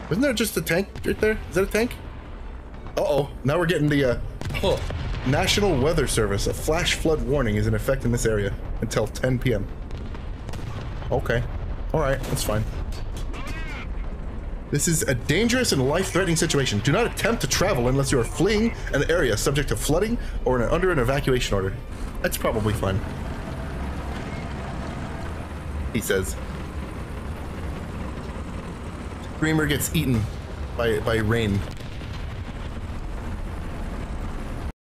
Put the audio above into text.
Isn't there just a tank right there? Is that a tank? Uh-oh. Now we're getting the, National Weather Service. A flash flood warning is in effect in this area until 10 p.m. Okay. Alright, that's fine. This is a dangerous and life-threatening situation. Do not attempt to travel unless you are fleeing an area subject to flooding or under an evacuation order. That's probably fine. He says. Screamer gets eaten by rain.